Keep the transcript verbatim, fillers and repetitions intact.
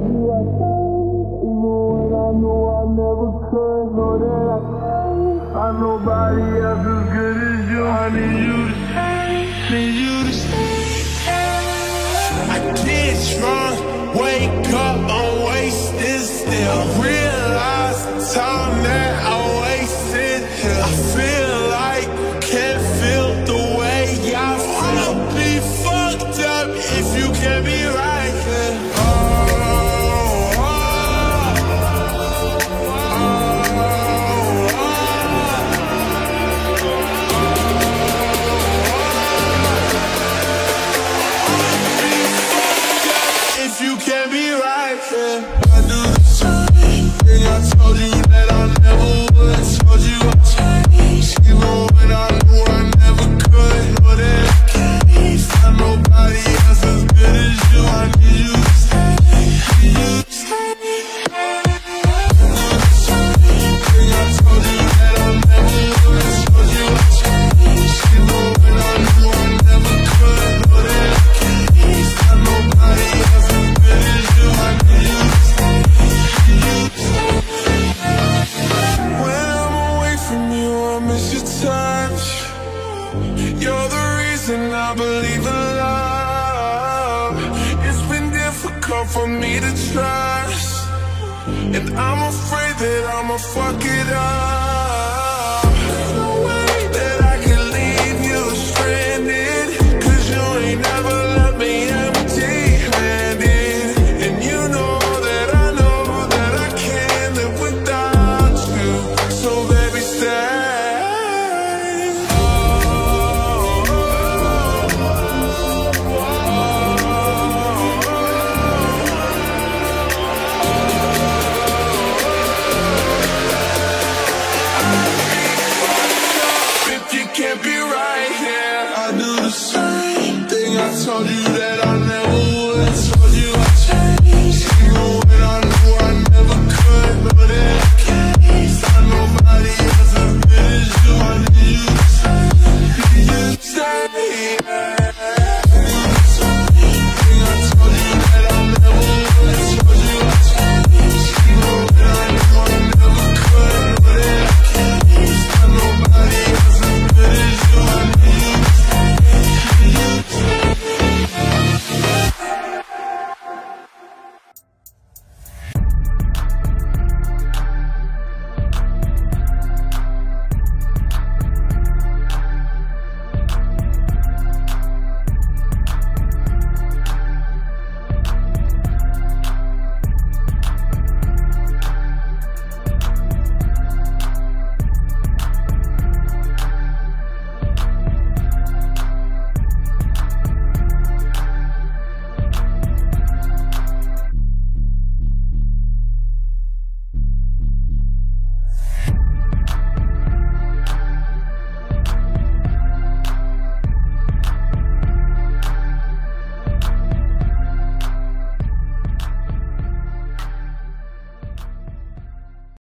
you I changed, even when I know I never could. Know that I changed. I'm nobody else as good as you. I need you to stay, need you to stay. I get drunk, wake up, I'm wasted still. Realize the time that I wasted here. I feel like can't feel the way I feel. Be fucked up if you can't be right here. Oh, oh, oh, oh, oh. If you can't be right here, I do the same thing I told you that I never would. Told you I changed, even when I knew I never could. Know that I can't find nobody else as good as you. I need you to stay, need you to stay. I do the same thing I told you that I never would. Told you I changed, even when I knew I never could. Know that I can't find nobody else as good as you. I need you to stay, need you to stay. When I'm away from you, I miss your touch. You're the reason I believe in love. It's been difficult for me to trust, and I'm afraid that I'ma fuck it up. There's no way that I can leave you stranded, 'cause you ain't never left me empty-handed. And you know that I know that I can't live without you. So baby, stay. Oh, oh, if you can't be right here, I do the same thing I told you that I